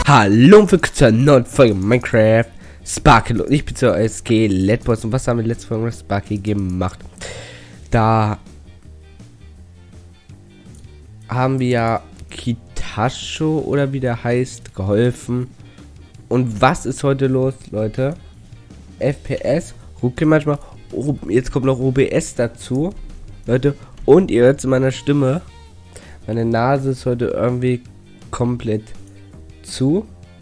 Hallo und willkommen zur neuen Folge Minecraft Sparky und ich bin zu euer Skelettboss. Und was haben wir letzte Folge mit Sparky gemacht? Da haben wir ja Kitasho oder wie der heißt geholfen. Und was ist heute los, Leute? FPS, ruckelt manchmal. Oh, jetzt kommt noch OBS dazu, Leute. Und ihr hört es in meiner Stimme. Meine Nase ist heute irgendwie komplett zu.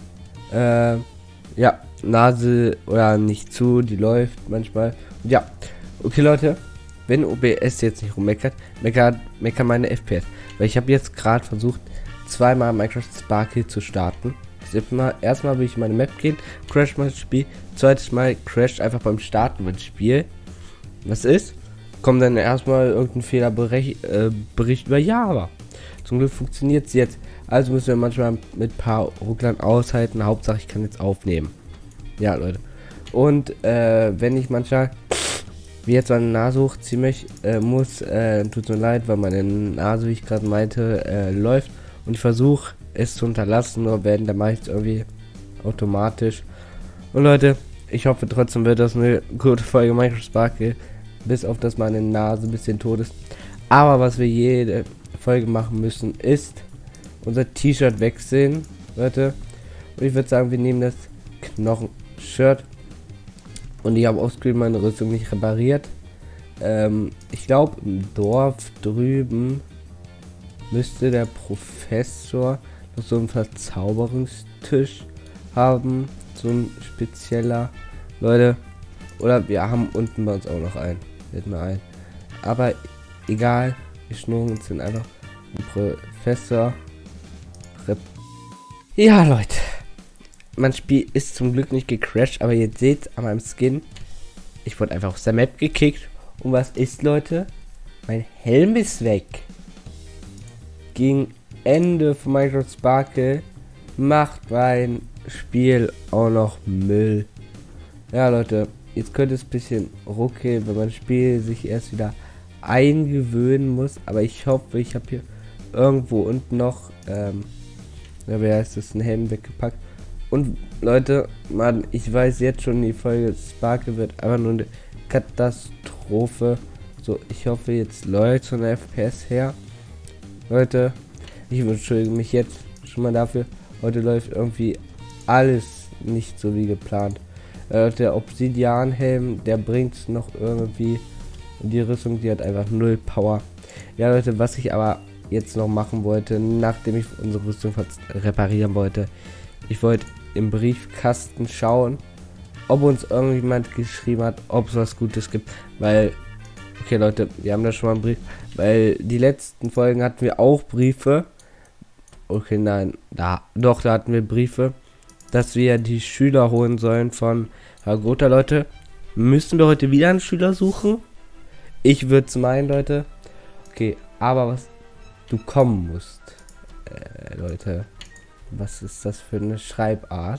Ja, Nase oder nicht zu, die läuft manchmal. Und ja, okay Leute, wenn OBS jetzt nicht rummeckert, meckert meine FPS. Weil ich habe jetzt gerade versucht, zweimal Minecraft Sparky zu starten. Erstmal will ich meine Map gehen, crash mein Spiel, zweites Mal crasht einfach beim Starten mein Spiel. Was ist? Kommt dann erstmal irgendein Fehlerbericht über Java. Zum Glück funktioniert es jetzt. Also müssen wir manchmal mit ein paar Rucklern aushalten. Hauptsache ich kann jetzt aufnehmen. Ja, Leute. Und wenn ich manchmal wie jetzt meine Nase hochziehen muss, tut mir leid, weil meine Nase, wie ich gerade meinte, läuft. Und ich versuche es zu unterlassen, nur werden der meist irgendwie automatisch. Und Leute, ich hoffe trotzdem wird das eine gute Folge Minecraft Sparky. Bis auf dass meine Nase ein bisschen tot ist. Aber was wir jede Folge machen müssen, ist unser T-Shirt wechseln, Leute. Und ich würde sagen, wir nehmen das Knochen-Shirt. Und ich habe offscreen meine Rüstung nicht repariert. Ich glaube, im Dorf drüben müsste der Professor noch so einen Verzauberungstisch haben. So ein spezieller, Leute. Oder wir haben unten bei uns auch noch einen. Fällt mir ein. Aber egal, wir schnurren uns den einfach den Professor. Ja, Leute. Mein Spiel ist zum Glück nicht gecrashed, aber ihr seht an meinem Skin, ich wurde einfach aus der Map gekickt. Und was ist, Leute? Mein Helm ist weg. Gegen Ende von Minecraft Sparky macht mein Spiel auch noch Müll. Ja, Leute, jetzt könnte es ein bisschen ruckeln, wenn mein Spiel sich erst wieder eingewöhnen muss. Aber ich hoffe, ich habe hier irgendwo unten noch ja, wer heißt das, einen Helm weggepackt. Und Leute, Mann, ich weiß jetzt schon, die Folge Sparky wird einfach nur eine Katastrophe. So, ich hoffe, jetzt läuft von der FPS her. Leute, ich entschuldige mich jetzt schon mal dafür. Heute läuft irgendwie alles nicht so wie geplant. Der Obsidian-Helm, der bringt noch irgendwie. Und die Rüstung, die hat einfach 0 Power. Ja, Leute, was ich aber jetzt noch machen wollte, nachdem ich unsere Rüstung reparieren wollte, ich wollte im Briefkasten schauen, ob uns irgendjemand geschrieben hat, ob es was Gutes gibt, weil, okay Leute, wir haben da schon mal einen Brief, weil die letzten Folgen hatten wir auch Briefe, okay, nein, da hatten wir Briefe, dass wir die Schüler holen sollen von Herr Gotha. Leute, müssen wir heute wieder einen Schüler suchen? Ich würde es meinen, Leute. Okay, aber was du kommen musst, Leute, was ist das für eine Schreibart?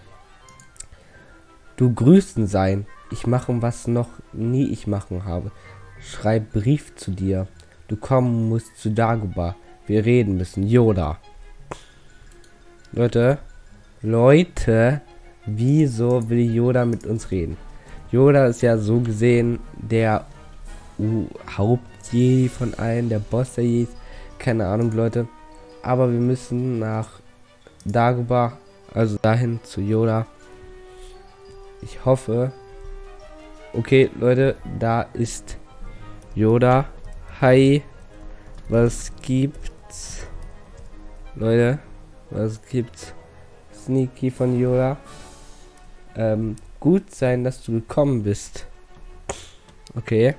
Du grüßen sein. Ich mache, was noch nie ich machen habe. Schreib Brief zu dir. Du kommen musst zu Dagobah. Wir reden müssen. Yoda. Leute, wieso will Yoda mit uns reden? Yoda ist ja so gesehen der Hauptjedi von allen, der Boss der Jedis. Keine Ahnung, Leute. Aber wir müssen nach Dagobah, also dahin zu Yoda. Ich hoffe. Okay, Leute, da ist Yoda. Hi. Was gibt's? Leute, was gibt's? Sneaky von Yoda. Gut sein, dass du gekommen bist. Okay.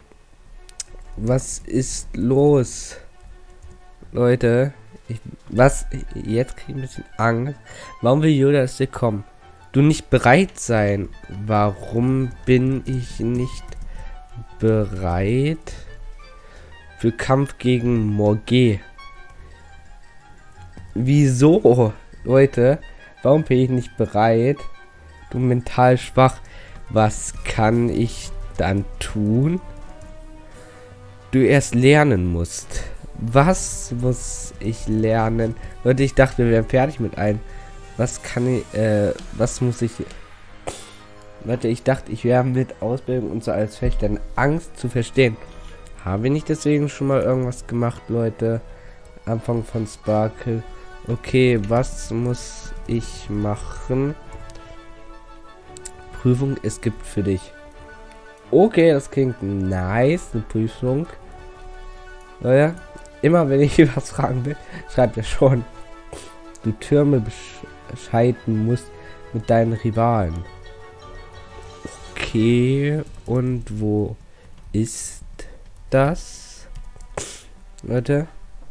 Was ist los? Leute, jetzt kriege ich ein bisschen Angst. Warum will Yoda dass wir kommen? Du nicht bereit sein. Warum bin ich nicht bereit für Kampf gegen Morgeh? Wieso, Leute? Warum bin ich nicht bereit? Du mental schwach. Was kann ich dann tun? Du erst lernen musst. Was muss ich lernen? Leute, ich dachte, wir wären fertig mit allen Was kann ich, was muss ich... Leute, ich dachte, ich wäre mit Ausbildung und so als Fechter Angst zu verstehen. Haben wir nicht deswegen schon mal irgendwas gemacht, Leute? Anfang von Sparkle. Okay, was muss ich machen? Prüfung, es gibt für dich. Okay, das klingt nice, eine Prüfung. Naja, immer wenn ich was fragen will, schreibt er schon. Du Türme bescheiden musst mit deinen Rivalen. Okay, und wo ist das? Leute.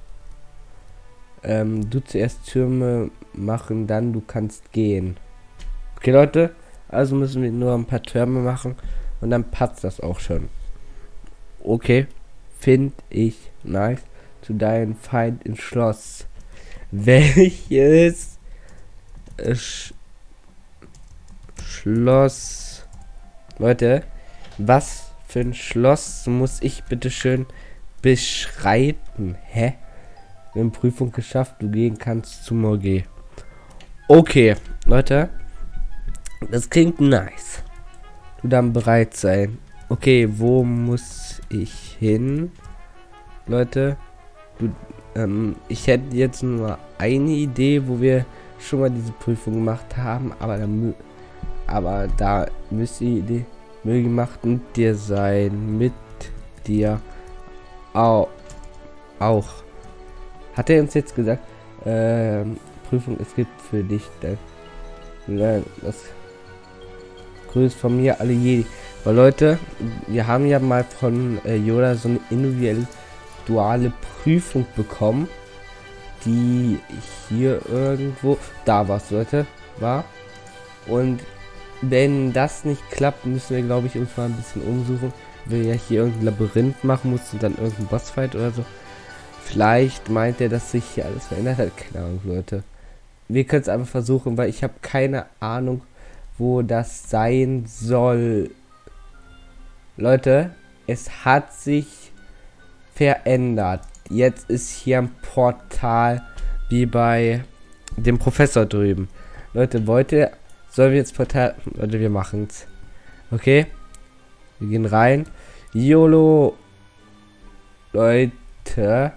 Du zuerst Türme machen, dann du kannst gehen. Okay, Leute. Also müssen wir nur ein paar Türme machen und dann passt das auch schon. Okay. Finde ich nice. Zu deinem Feind ins Schloss. Welches Schloss? Leute, was für ein Schloss muss ich bitte schön beschreiten? Hä? Wir haben Prüfung geschafft, du gehen kannst zu Morgue. Okay, Leute. Das klingt nice. Du dann bereit sein. Okay, wo muss ich hin? Leute, ich hätte jetzt nur eine Idee, wo wir schon mal diese Prüfung gemacht haben, aber da müsste die Idee gemacht mit dir sein, mit dir auch. Hat er uns jetzt gesagt, Prüfung, es gibt für dich das grüßt von mir alle Jedi. Weil Leute, wir haben ja mal von Yoda so eine individuelle Prüfung bekommen, die hier irgendwo da war, Leute, war. Und wenn das nicht klappt, müssen wir, glaube ich, uns mal ein bisschen umsuchen. Wir ja hier irgendein Labyrinth machen mussten und dann irgendein Bossfight oder so. Vielleicht meint er, dass sich hier alles verändert hat. Keine Ahnung, Leute. Wir können es einfach versuchen, weil ich habe keine Ahnung, wo das sein soll. Leute, es hat sich verändert. Jetzt ist hier ein Portal wie bei dem Professor drüben. Leute, sollen wir jetzt Portal... Leute, wir machen es. Okay? Wir gehen rein. YOLO. Leute.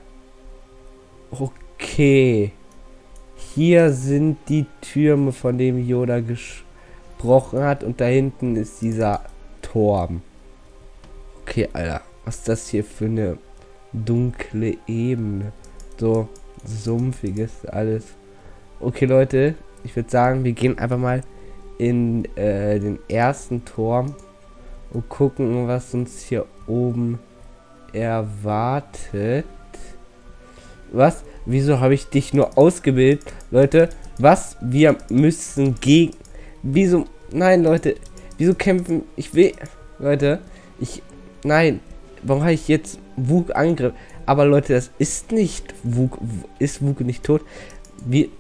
Okay. Hier sind die Türme, von dem Yoda gesprochen hat. Und da hinten ist dieser Turm. Okay, Alter. Was ist das hier für eine dunkle Ebene? So sumpfiges alles. Okay, Leute. Ich würde sagen, wir gehen einfach mal in den ersten Turm und gucken, was uns hier oben erwartet. Was? Wieso habe ich dich nur ausgebildet? Leute, was? Wir müssen gegen... Wieso? Nein, Leute. Wieso kämpfen? Ich will... Leute, Nein. Warum habe ich jetzt Wug angegriffen? Aber Leute, das ist nicht Wug. Ist Wug nicht tot? Wie...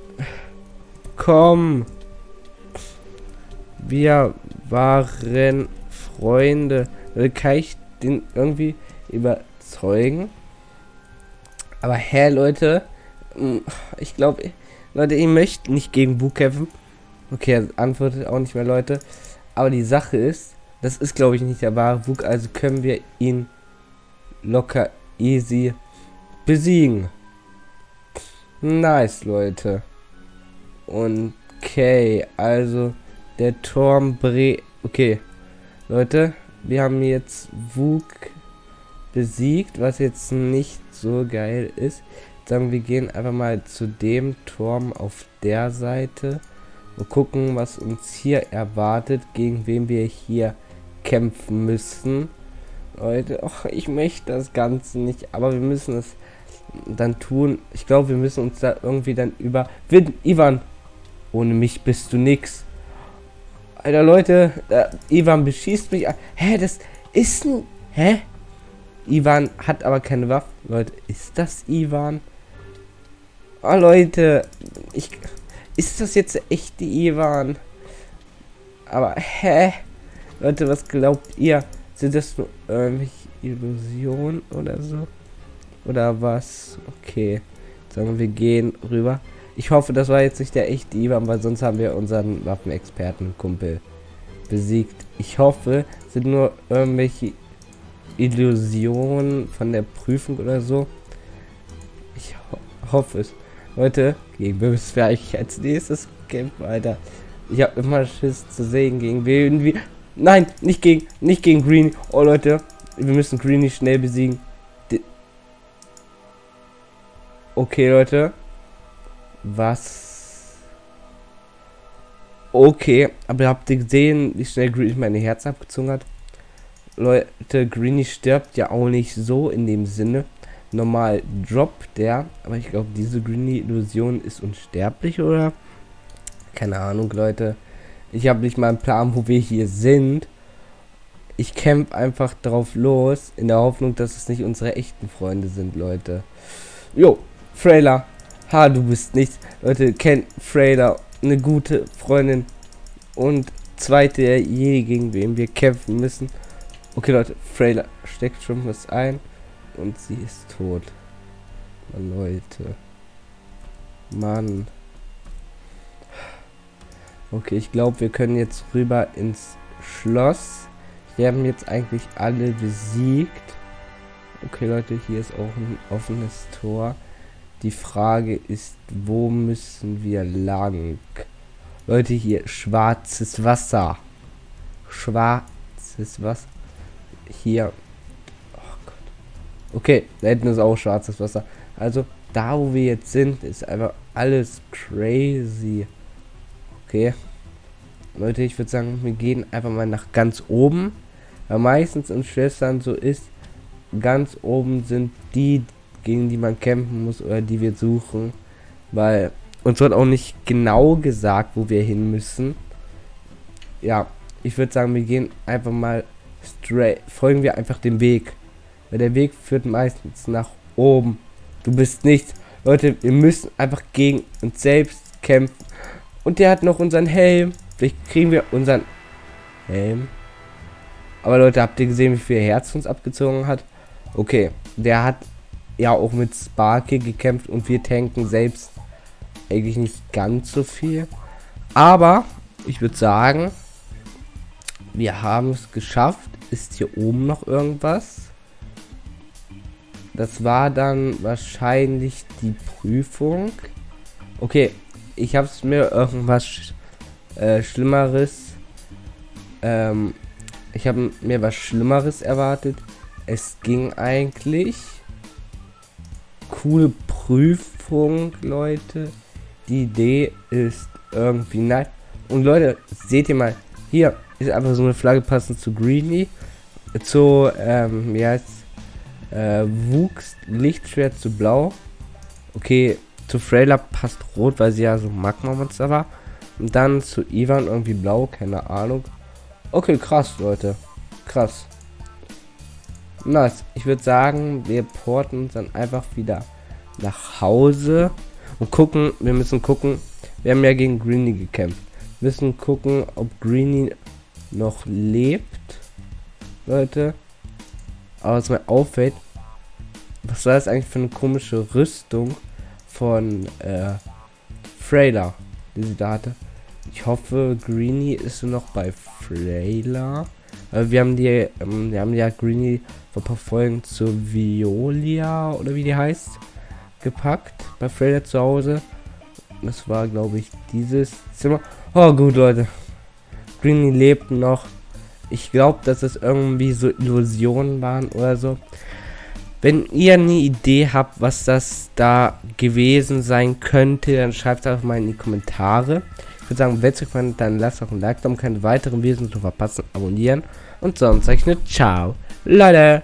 Komm. Wir waren Freunde. Kann ich den irgendwie überzeugen? Aber Leute, ich glaube, Leute, ihr möchtet nicht gegen Bug kämpfen. Okay, er antwortet auch nicht mehr, Leute. Aber die Sache ist, das ist, glaube ich, nicht der wahre Bug, also können wir ihn locker easy besiegen. Nice, Leute. Und okay, also der Turm okay, Leute, wir haben jetzt Wug besiegt, was jetzt nicht so geil ist. Sagen wir gehen einfach mal zu dem Turm auf der Seite und gucken, was uns hier erwartet, gegen wen wir hier kämpfen müssen. Leute, ich möchte das Ganze nicht, aber wir müssen es dann tun. Ich glaube, wir müssen uns da irgendwie dann überwinden. Ivan, ohne mich bist du nix. Alter, Leute, Ivan beschießt mich. Hä, das ist ein... Hä? Ivan hat aber keine Waffe. Leute, ist das Ivan? Oh, Leute. Ist das jetzt echt die Ivan? Aber, hä? Leute, was glaubt ihr? Sind das nur irgendwelche Illusionen oder so? Oder was? Okay. Sagen wir gehen rüber. Ich hoffe, das war jetzt nicht der echte Ivan, weil sonst haben wir unseren Waffenexperten-Kumpel besiegt. Ich hoffe, es sind nur irgendwelche Illusionen von der Prüfung oder so. Ich hoffe es. Leute, gegen wen müssen wir eigentlich als nächstes kämpfen, Alter? Ich habe immer Schiss zu sehen, gegen wen wir... Nein, nicht gegen Greenie. Oh, Leute, wir müssen Greenie schnell besiegen. Okay, Leute. Was? Okay, aber habt ihr gesehen, wie schnell Greenie meine Herz abgezogen hat? Leute, Greenie stirbt ja auch nicht so in dem Sinne. Normal droppt der, aber ich glaube, diese Greenie-Illusion ist unsterblich, oder? Keine Ahnung, Leute. Ich habe nicht mal einen Plan, wo wir hier sind. Ich kämpfe einfach drauf los, in der Hoffnung, dass es nicht unsere echten Freunde sind, Leute. Jo, Freyla. Ha, du bist nichts. Leute, kennt Freyla, eine gute Freundin und zweite gegen wen wir kämpfen müssen. Okay, Leute, Freyla steckt schon was ein und sie ist tot. Mann, Leute. Mann. Okay, ich glaube, wir können jetzt rüber ins Schloss. Wir haben jetzt eigentlich alle besiegt. Okay, Leute, hier ist auch ein offenes Tor. Die Frage ist, wo müssen wir lang? Leute, hier schwarzes Wasser. Schwarzes Wasser. Hier. Oh Gott. Okay, da hinten ist auch schwarzes Wasser. Also, da wo wir jetzt sind, ist einfach alles crazy. Okay. Leute, ich würde sagen, wir gehen einfach mal nach ganz oben. Weil meistens in Schwestern so ist, ganz oben sind die, gegen die man kämpfen muss oder die wir suchen. Weil uns wird auch nicht genau gesagt, wo wir hin müssen. Ja, ich würde sagen, wir gehen einfach mal straight, folgen wir einfach dem Weg. Weil der Weg führt meistens nach oben. Du bist nichts. Leute, wir müssen einfach gegen uns selbst kämpfen. Und der hat noch unseren Helm. Vielleicht kriegen wir unseren Helm. Aber Leute, habt ihr gesehen, wie viel Herz uns abgezogen hat? Okay, der hat ja auch mit Sparky gekämpft und wir tanken selbst eigentlich nicht ganz so viel. Aber ich würde sagen, wir haben es geschafft. Ist hier oben noch irgendwas? Das war dann wahrscheinlich die Prüfung. Okay, ich habe es mir irgendwas Schlimmeres. Ich habe mir was Schlimmeres erwartet. Es ging eigentlich. Coole Prüfung, Leute. Die Idee ist irgendwie nice. Und Leute, seht ihr mal, hier ist einfach so eine Flagge passend zu Greenie. Zu, wie heißt Wuchs Lichtschwert zu blau. Okay, zu Freyla passt rot, weil sie ja so Magma-Monster war. Und dann zu Ivan irgendwie blau, keine Ahnung. Okay, krass, Leute. Krass. Nice. Ich würde sagen, wir porten uns dann einfach wieder nach Hause. Und gucken, wir müssen gucken. Wir haben ja gegen Greenie gekämpft. Wir müssen gucken, ob Greenie noch lebt. Leute. Aber was mir auffällt, was war das eigentlich für eine komische Rüstung von Freyla, die sie da hatte. Ich hoffe, Greenie ist noch bei Freyla. Wir haben ja Greenie vor ein paar Folgen zur Violia oder wie die heißt gepackt bei Freyla zu Hause. Das war, glaube ich, dieses Zimmer. Oh gut, Leute. Greenie lebt noch. Ich glaube, dass es irgendwie so Illusionen waren oder so. Wenn ihr eine Idee habt, was das da gewesen sein könnte, dann schreibt es einfach mal in die Kommentare. Ich würde sagen, wenn es euch gefallen hat, dann lasst auch ein Like da, um keine weiteren Videos zu verpassen, abonnieren. Und sonst sage ich nur ciao, Leute.